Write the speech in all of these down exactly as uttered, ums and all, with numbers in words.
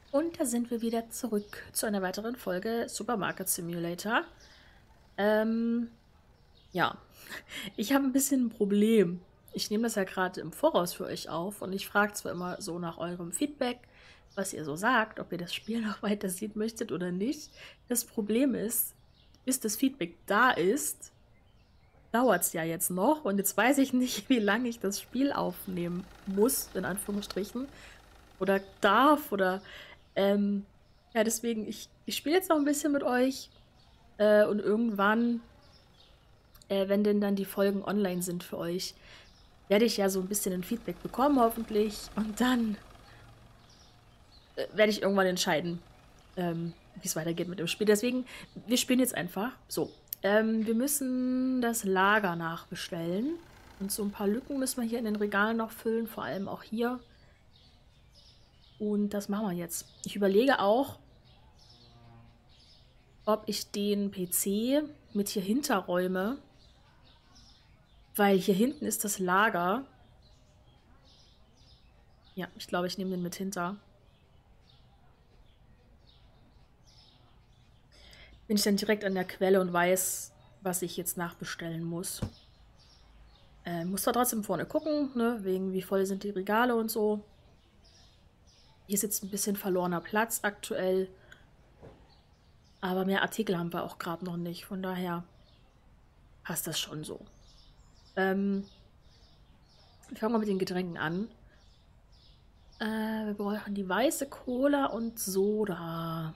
Und da sind wir wieder zurück zu einer weiteren Folge Supermarket Simulator. Ähm, ja, ich habe ein bisschen ein Problem. Ich nehme das ja gerade im Voraus für euch auf und ich frage zwar immer so nach eurem Feedback, was ihr so sagt, ob ihr das Spiel noch weiter sehen möchtet oder nicht. Das Problem ist, bis das Feedback da ist, dauert es ja jetzt noch und jetzt weiß ich nicht, wie lange ich das Spiel aufnehmen muss, in Anführungsstrichen, oder darf oder ähm, ja, deswegen, ich, ich spiele jetzt noch ein bisschen mit euch äh, und irgendwann, äh, wenn denn dann die Folgen online sind für euch, werde ich ja so ein bisschen ein Feedback bekommen, hoffentlich. Und dann äh, werde ich irgendwann entscheiden, ähm, wie es weitergeht mit dem Spiel. Deswegen, wir spielen jetzt einfach. So, ähm, wir müssen das Lager nachbestellen. Und so ein paar Lücken müssen wir hier in den Regalen noch füllen, vor allem auch hier. Und das machen wir jetzt. Ich überlege auch, ob ich den P C mit hier hinterräume, weil hier hinten ist das Lager. Ja, ich glaube, ich nehme den mit hinter. Bin ich dann direkt an der Quelle und weiß, was ich jetzt nachbestellen muss. Äh, muss da trotzdem vorne gucken, ne, wegen wie voll sind die Regale und so. Hier ist jetzt ein bisschen verlorener Platz aktuell. Aber mehr Artikel haben wir auch gerade noch nicht. Von daher passt das schon so. Ähm, ich fange mal mit den Getränken an. Äh, wir brauchen die weiße Cola und Soda.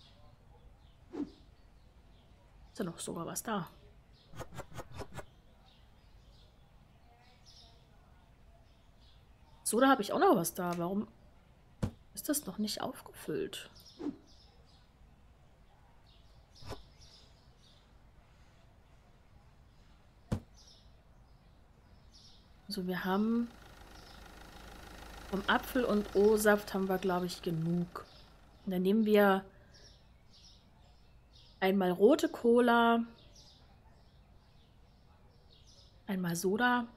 Ist ja noch sogar was da. Soda habe ich auch noch was da. Warum ist das noch nicht aufgefüllt? Also wir haben vom Apfel- und O-Saft haben wir, glaube ich, genug. Und dann nehmen wir einmal rote Cola, einmal Soda,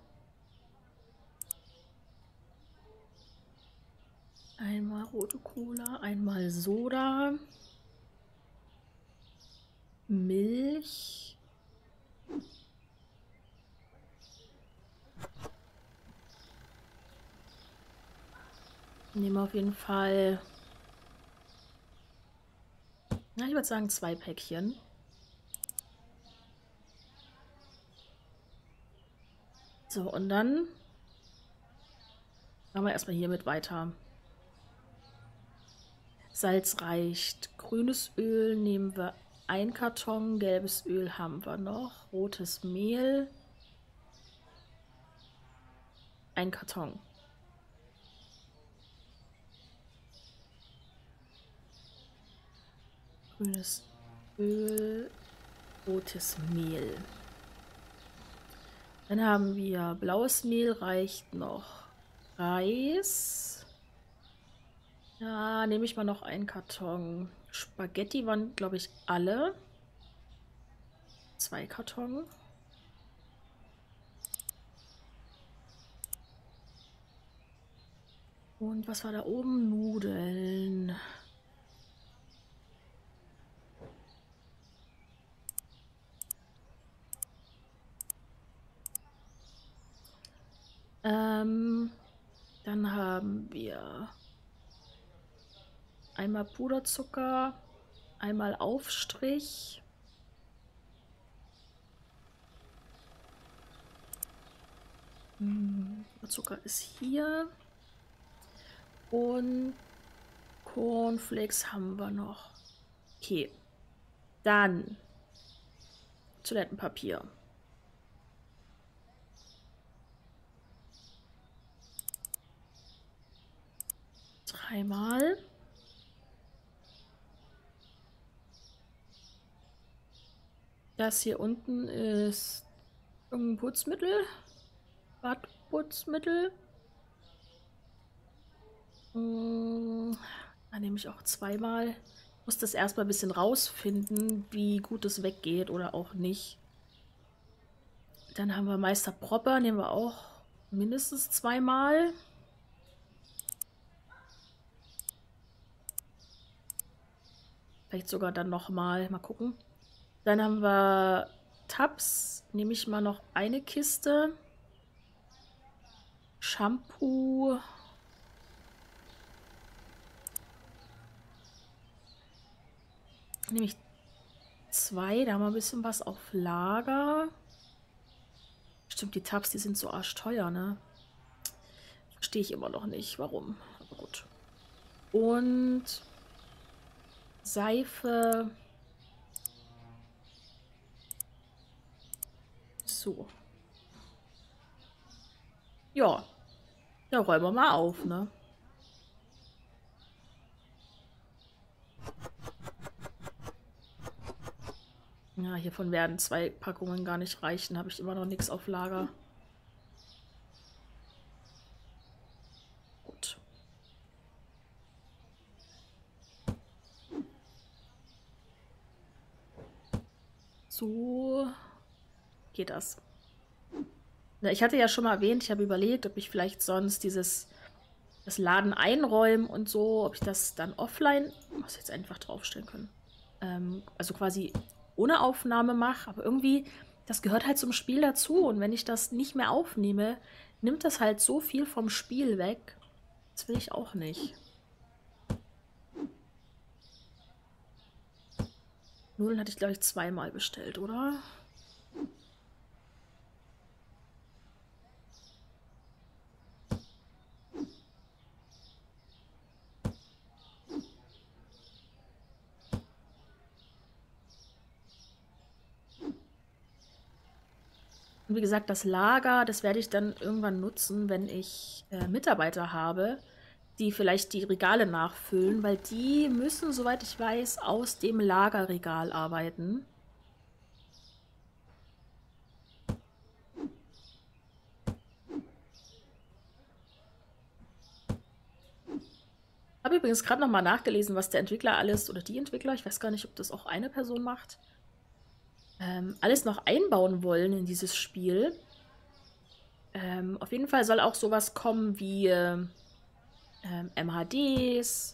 einmal rote Cola, einmal Soda, Milch. Nehmen wir auf jeden Fall, na, ich würde sagen zwei Päckchen. So, und dann machen wir erstmal hiermit weiter. Salz reicht. Grünes Öl nehmen wir ein Karton. Gelbes Öl haben wir noch. Rotes Mehl. Ein Karton. Grünes Öl. Rotes Mehl. Dann haben wir blaues Mehl, reicht noch. Reis. Ja, nehme ich mal noch einen Karton. Spaghetti waren, glaube ich, alle. Zwei Karton. Und was war da oben? Nudeln. Ähm, dann haben wir einmal Puderzucker, einmal Aufstrich. Hm, Zucker ist hier. Und Cornflakes haben wir noch. Okay. Dann Toilettenpapier. Dreimal. Das hier unten ist irgendein Putzmittel. Badputzmittel. Hm, da nehme ich auch zweimal. Muss das erstmal ein bisschen rausfinden, wie gut es weggeht oder auch nicht. Dann haben wir Meister Propper, nehmen wir auch mindestens zweimal. Vielleicht sogar dann nochmal. Mal gucken. Dann haben wir Tabs. Nehme ich mal noch eine Kiste. Shampoo. Nehme ich zwei. Da haben wir ein bisschen was auf Lager. Stimmt, die Tabs, die sind so arschteuer, ne? Verstehe ich immer noch nicht, warum. Aber gut. Und Seife. So. Ja. Ja, räumen wir mal auf, ne? Ja, hiervon werden zwei Packungen gar nicht reichen. Habe ich immer noch nichts auf Lager. Gut. So geht das. Na, ich hatte ja schon mal erwähnt, ich habe überlegt, ob ich vielleicht sonst dieses das Laden einräumen und so, ob ich das dann offline, muss jetzt einfach draufstellen können. Ähm, also quasi ohne Aufnahme mache, aber irgendwie, das gehört halt zum Spiel dazu und wenn ich das nicht mehr aufnehme, nimmt das halt so viel vom Spiel weg. Das will ich auch nicht. Nudeln hatte ich, glaube ich, zweimal bestellt, oder? Und wie gesagt, das Lager, das werde ich dann irgendwann nutzen, wenn ich äh, Mitarbeiter habe, die vielleicht die Regale nachfüllen, weil die müssen, soweit ich weiß, aus dem Lagerregal arbeiten. Habe übrigens gerade noch mal nachgelesen, was der Entwickler alles, oder die Entwickler, ich weiß gar nicht, ob das auch eine Person macht, ähm, alles noch einbauen wollen in dieses Spiel. Ähm, auf jeden Fall soll auch sowas kommen wie ähm, M H Ds,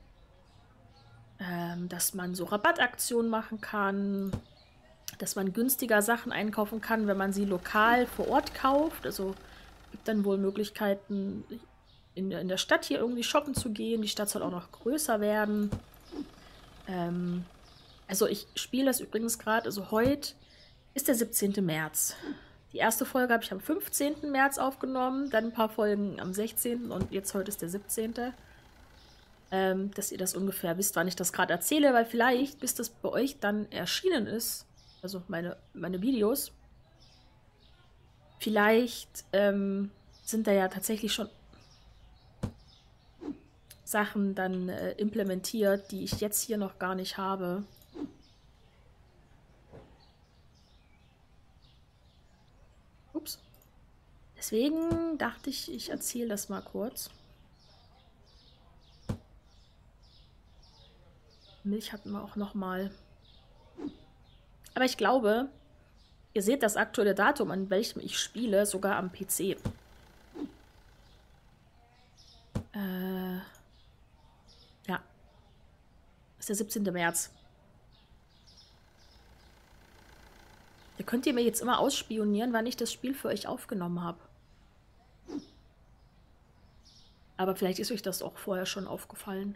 ähm, dass man so Rabattaktionen machen kann, dass man günstiger Sachen einkaufen kann, wenn man sie lokal vor Ort kauft. Also gibt dann wohl Möglichkeiten, in, in der Stadt hier irgendwie shoppen zu gehen. Die Stadt soll auch noch größer werden. Ähm, also ich spiele das übrigens gerade, also heute ist der siebzehnte März. Die erste Folge habe ich am fünfzehnten März aufgenommen, dann ein paar Folgen am sechzehnten und jetzt heute ist der siebzehnte Ähm, dass ihr das ungefähr wisst, wann ich das gerade erzähle, weil vielleicht, bis das bei euch dann erschienen ist, also meine, meine Videos, vielleicht ähm, sind da ja tatsächlich schon Sachen dann äh, implementiert, die ich jetzt hier noch gar nicht habe. Ups. Deswegen dachte ich, ich erzähle das mal kurz. Milch hatten wir auch noch mal. Aber ich glaube, ihr seht das aktuelle Datum, an welchem ich spiele, sogar am P C. Äh, ja. Das ist der siebzehnte März. Da könnt ihr mir jetzt immer ausspionieren, wann ich das Spiel für euch aufgenommen habe. Aber vielleicht ist euch das auch vorher schon aufgefallen.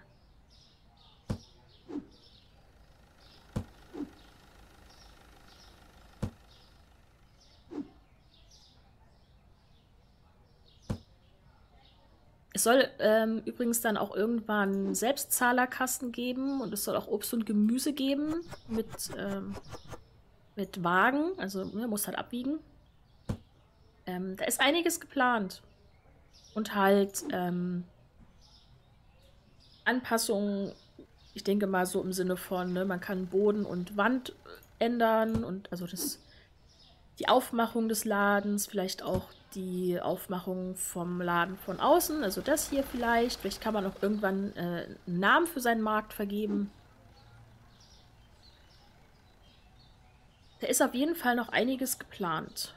Es soll ähm, übrigens dann auch irgendwann Selbstzahlerkassen geben und es soll auch Obst und Gemüse geben mit, ähm, mit Wagen. Also man muss halt abwiegen. Ähm, da ist einiges geplant. Und halt ähm, Anpassungen, ich denke mal so im Sinne von, ne, man kann Boden und Wand ändern und also das, die Aufmachung des Ladens, vielleicht auch die Aufmachung vom Laden von außen, also das hier vielleicht. Vielleicht kann man auch irgendwann äh, einen Namen für seinen Markt vergeben. Da ist auf jeden Fall noch einiges geplant.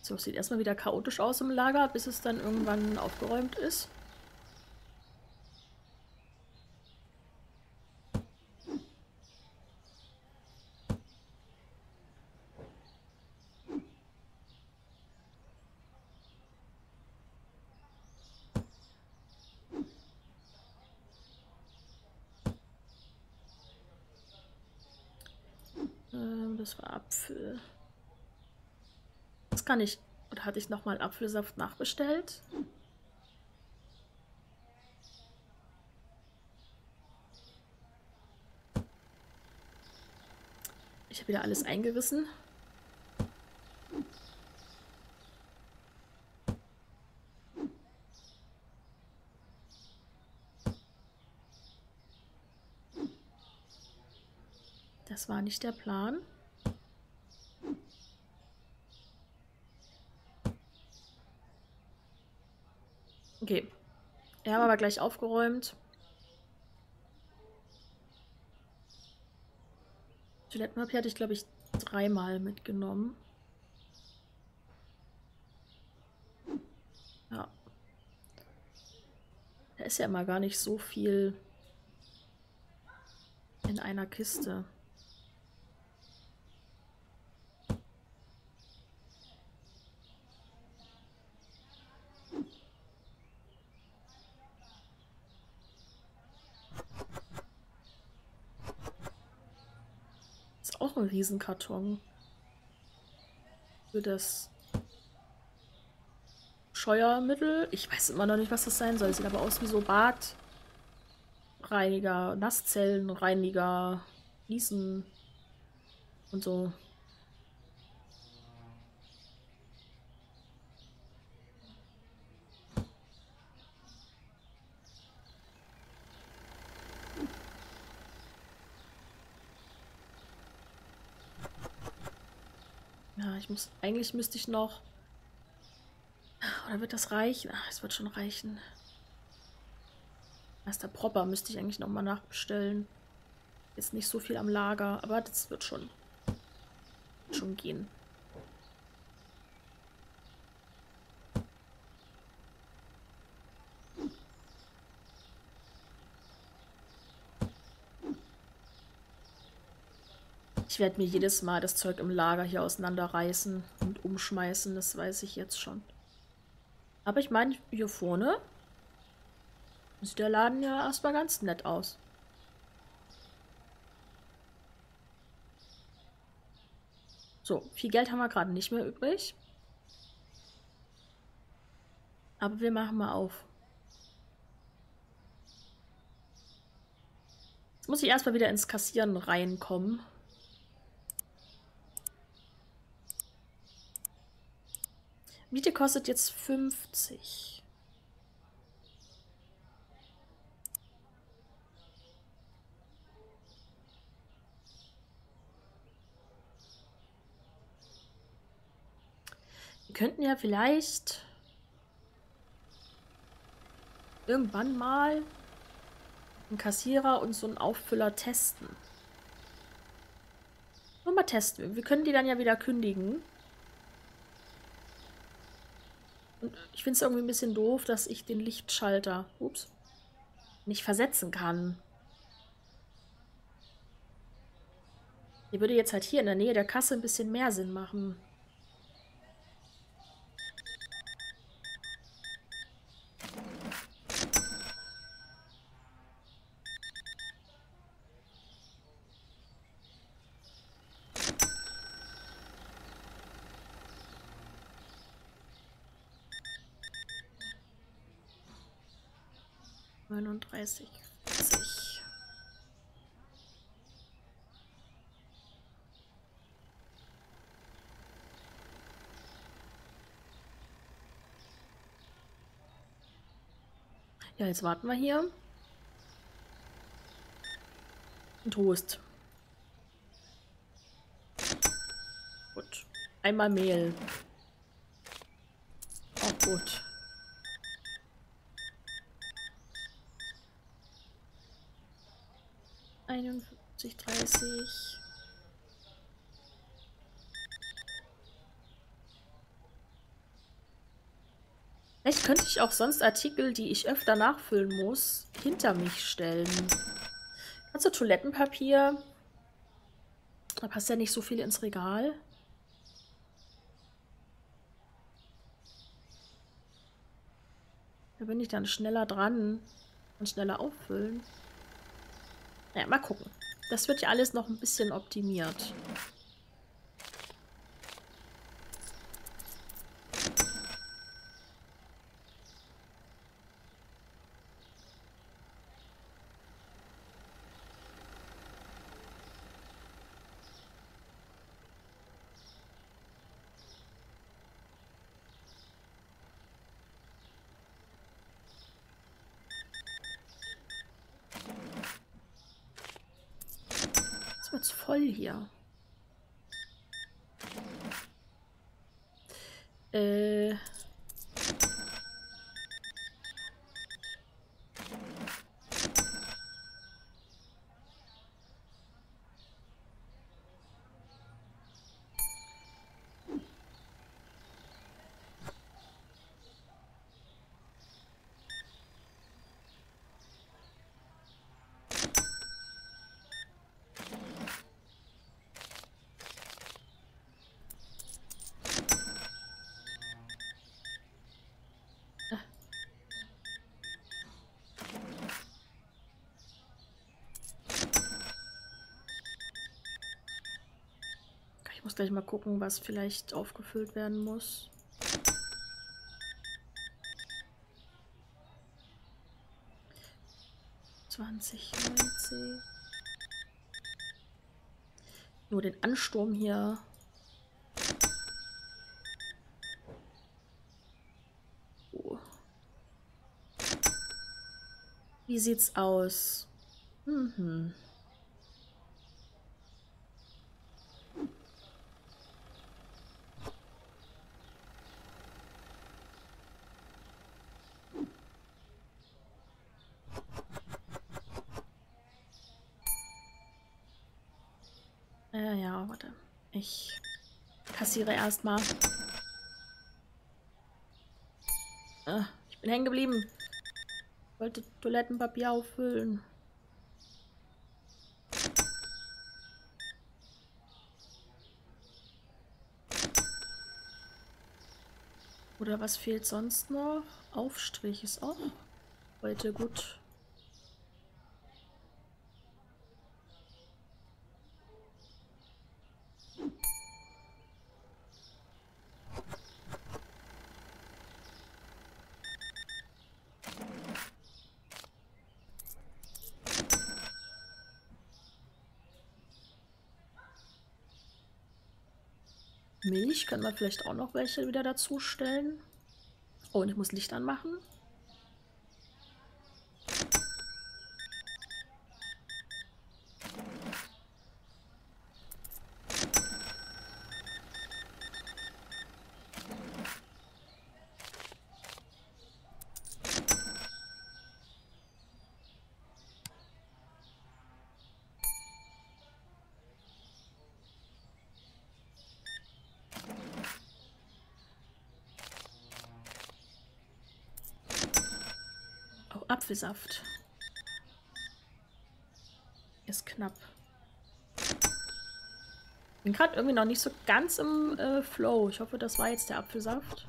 So, es sieht erstmal wieder chaotisch aus im Lager, bis es dann irgendwann aufgeräumt ist. Ähm, das war Apfel. Das kann ich. Oder hatte ich nochmal Apfelsaft nachbestellt? Ich habe wieder alles eingerissen. Das war nicht der Plan. Okay. Wir haben aber gleich aufgeräumt. Toilettenpapier hatte ich, glaube ich, dreimal mitgenommen. Ja. Da ist ja immer gar nicht so viel in einer Kiste. Ist auch ein Riesenkarton. Für das Scheuermittel. Ich weiß immer noch nicht, was das sein soll. Sieht aber aus wie so Badreiniger, Nasszellenreiniger, Niesen und so. Ja, ich muss. Eigentlich müsste ich noch. Oder wird das reichen? Ach, es wird schon reichen. Erster Propper müsste ich eigentlich nochmal nachbestellen. Ist nicht so viel am Lager, aber das wird schon, schon gehen. Ich werde mir jedes Mal das Zeug im Lager hier auseinanderreißen und umschmeißen, das weiß ich jetzt schon. Aber ich meine, hier vorne sieht der Laden ja erstmal ganz nett aus. So, viel Geld haben wir gerade nicht mehr übrig. Aber wir machen mal auf. Jetzt muss ich erstmal wieder ins Kassieren reinkommen. Miete kostet jetzt fünfzig. Wir könnten ja vielleicht irgendwann mal einen Kassierer und so einen Auffüller testen. Nur mal testen. Wir können die dann ja wieder kündigen. Und ich finde es irgendwie ein bisschen doof, dass ich den Lichtschalter, ups, nicht versetzen kann. Die würde jetzt halt hier in der Nähe der Kasse ein bisschen mehr Sinn machen. neununddreißig, vierzig. Ja, jetzt warten wir hier. Und Toast. Gut. Einmal Mehl. Auch gut. einundfünfzig, dreißig. Vielleicht könnte ich auch sonst Artikel, die ich öfter nachfüllen muss, hinter mich stellen. Also Toilettenpapier. Da passt ja nicht so viel ins Regal. Da bin ich dann schneller dran und schneller auffüllen. Naja, mal gucken. Das wird ja alles noch ein bisschen optimiert. Jetzt wird's voll hier. Äh. Ich muss gleich mal gucken, was vielleicht aufgefüllt werden muss. zwanzig neunzig. Nur den Ansturm hier. Oh. Wie sieht's aus? Mhm. Ja, ja, warte. Ich kassiere erstmal. Ah, ich bin hängen geblieben. Ich wollte Toilettenpapier auffüllen. Oder was fehlt sonst noch? Aufstrich ist auch heute gut. Milch können wir vielleicht auch noch welche wieder dazu stellen. Oh, und ich muss Licht anmachen. Oh, Apfelsaft. Ist knapp. Bin gerade irgendwie noch nicht so ganz im äh, Flow. Ich hoffe, das war jetzt der Apfelsaft.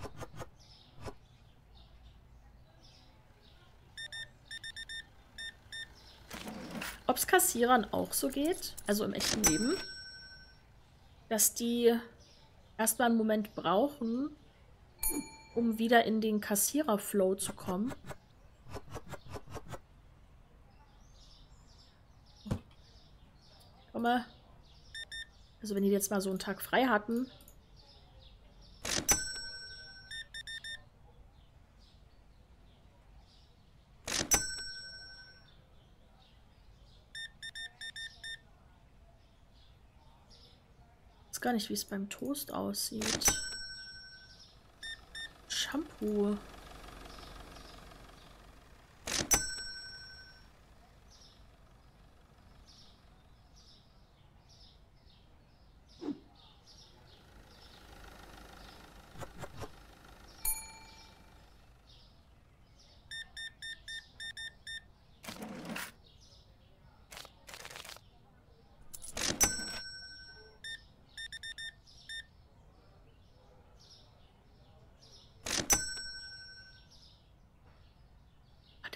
Ob es Kassierern auch so geht, also im echten Leben, dass die erstmal einen Moment brauchen, um wieder in den Kassierer-Flow zu kommen. Komme. Also wenn die jetzt mal so einen Tag frei hatten. Ich weiß gar nicht, wie es beim Toast aussieht. Shampoo.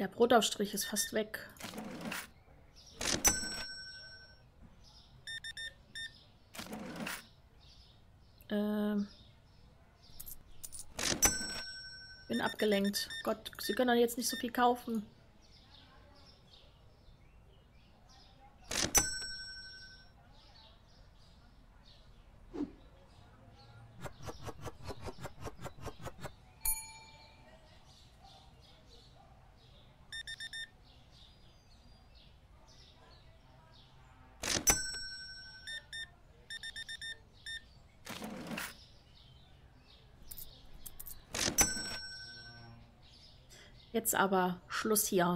Der Brotaufstrich ist fast weg. Ähm. Bin abgelenkt. Gott, sie können doch jetzt nicht so viel kaufen. Jetzt aber Schluss hier.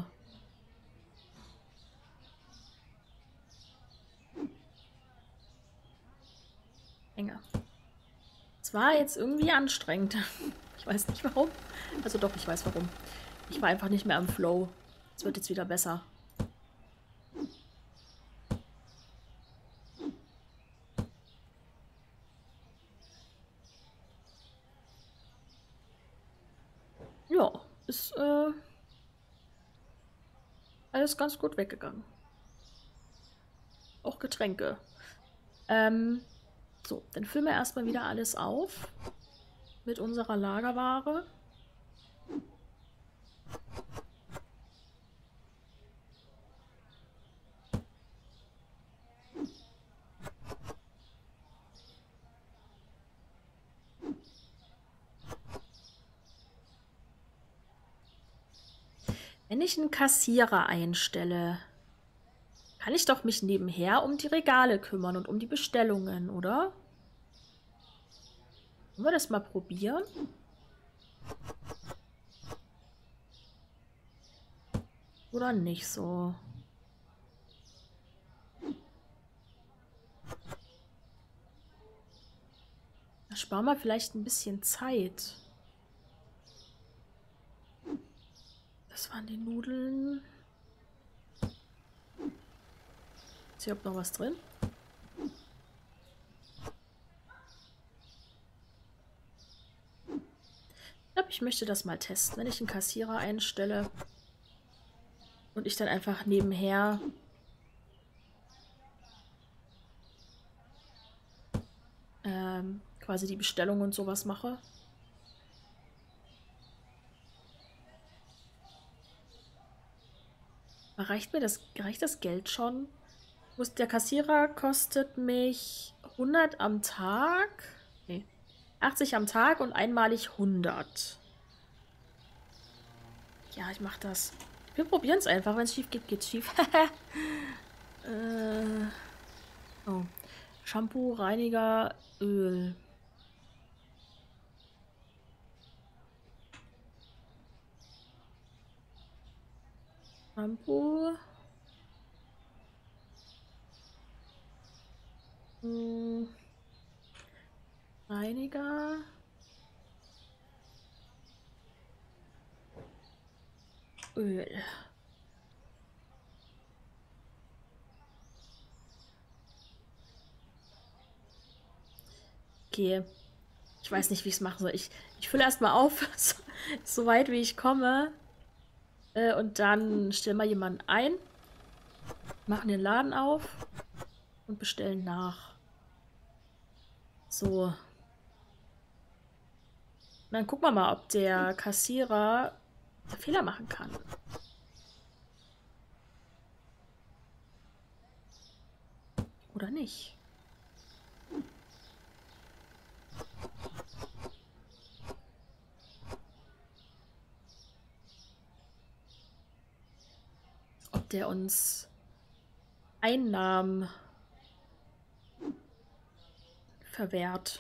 Enge. Es war jetzt irgendwie anstrengend. Ich weiß nicht warum. Also doch, ich weiß warum. Ich war einfach nicht mehr am Flow. Es wird jetzt wieder besser. Ja, ist äh, alles ganz gut weggegangen. Auch Getränke. Ähm, so, dann füllen wir erstmal wieder alles auf mit unserer Lagerware. Wenn ich einen Kassierer einstelle, kann ich doch mich nebenher um die Regale kümmern und um die Bestellungen, oder? Wollen wir das mal probieren? Oder nicht so? Da sparen wir vielleicht ein bisschen Zeit. Das waren die Nudeln. Ist hier noch was drin? Ich glaube, ich möchte das mal testen, wenn ich einen Kassierer einstelle und ich dann einfach nebenher ähm, quasi die Bestellung und sowas mache. Reicht mir das, reicht das Geld schon? Muss, der Kassierer kostet mich hundert am Tag. Nee, achtzig am Tag und einmalig hundert. Ja, ich mach das. Wir probieren es einfach. Wenn es schief geht, geht's schief. äh, oh. Shampoo, Reiniger, Öl. Shampoo. Hm. Reiniger. Öl. Okay. Ich weiß nicht, wie ich es machen soll. Ich, ich fülle erstmal auf, so, so weit wie ich komme. Äh, und dann stellen wir jemanden ein, machen den Laden auf und bestellen nach. So. Dann gucken wir mal, ob der Kassierer Fehler machen kann. Oder nicht. Ob der uns Einnahmen verwehrt.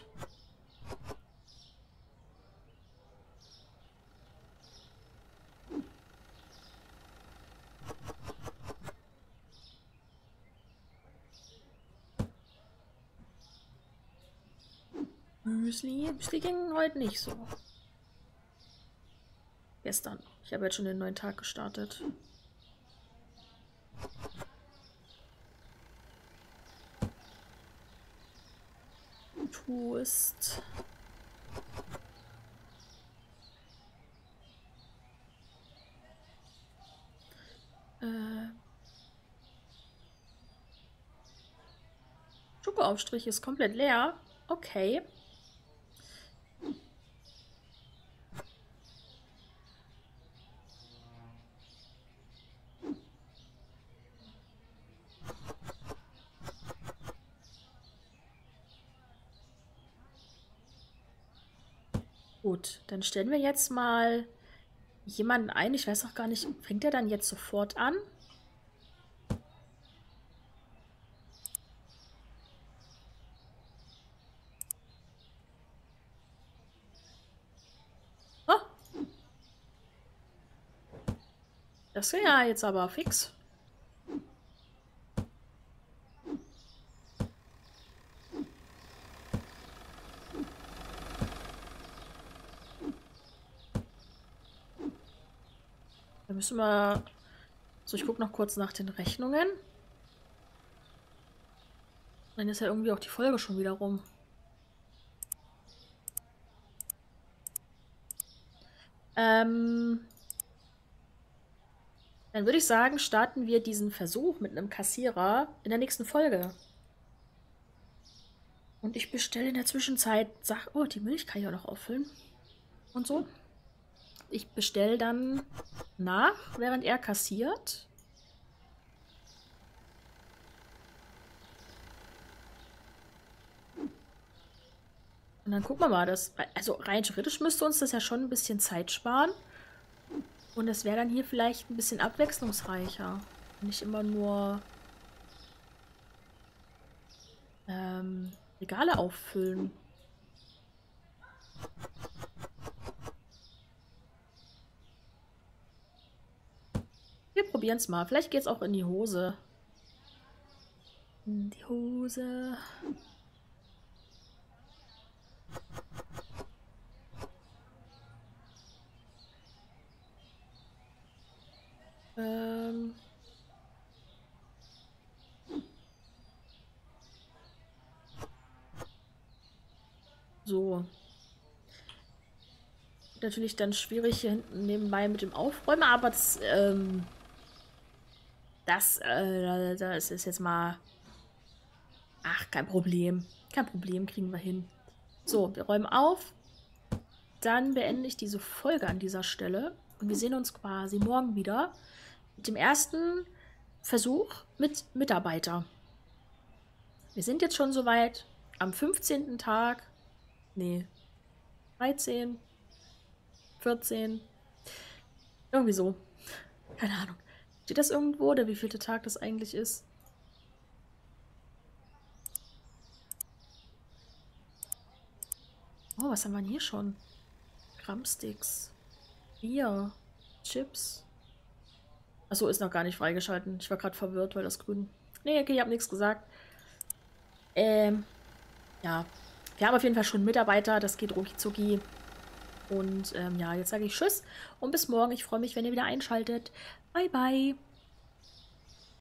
Müsli. Müsli ging heute nicht so. Gestern. Ich habe jetzt schon den neuen Tag gestartet. Toast. Schokoaufstrich ist komplett leer. Okay. Gut, dann stellen wir jetzt mal jemanden ein. Ich weiß auch gar nicht, fängt der dann jetzt sofort an? Oh! Das ist ja jetzt aber fix. Da müssen wir... So, ich gucke noch kurz nach den Rechnungen. Dann ist ja irgendwie auch die Folge schon wieder rum. Ähm... Dann würde ich sagen, starten wir diesen Versuch mit einem Kassierer in der nächsten Folge. Und ich bestelle in der Zwischenzeit Sachen... Oh, die Milch kann ich auch noch auffüllen. Und so. Ich bestelle dann nach, während er kassiert. Und dann gucken wir mal, das, also rein theoretisch müsste uns das ja schon ein bisschen Zeit sparen. Und es wäre dann hier vielleicht ein bisschen abwechslungsreicher. Nicht immer nur ähm, Regale auffüllen. Wir probieren es mal. Vielleicht geht es auch in die Hose. In die Hose. Ähm. So. Natürlich dann schwierig hier hinten nebenbei mit dem Aufräumen, aber das, ähm, das, äh, das ist jetzt mal... Ach, kein Problem. Kein Problem, kriegen wir hin. So, wir räumen auf. Dann beende ich diese Folge an dieser Stelle. Und wir sehen uns quasi morgen wieder mit dem ersten Versuch mit Mitarbeiter. Wir sind jetzt schon soweit. Am fünfzehnten Tag. Nee. dreizehn. vierzehn. Irgendwie so. Keine Ahnung. Steht das irgendwo oder wie vielter Tag das eigentlich ist? Oh, was haben wir denn hier schon? Kramsticks. Bier. Chips. Achso, ist noch gar nicht freigeschalten. Ich war gerade verwirrt, weil das grün... Nee, okay, ich habe nichts gesagt. Ähm, ja. Wir haben auf jeden Fall schon Mitarbeiter. Das geht rucki zucki. Und ähm, ja, jetzt sage ich Tschüss und bis morgen. Ich freue mich, wenn ihr wieder einschaltet. Bye, bye.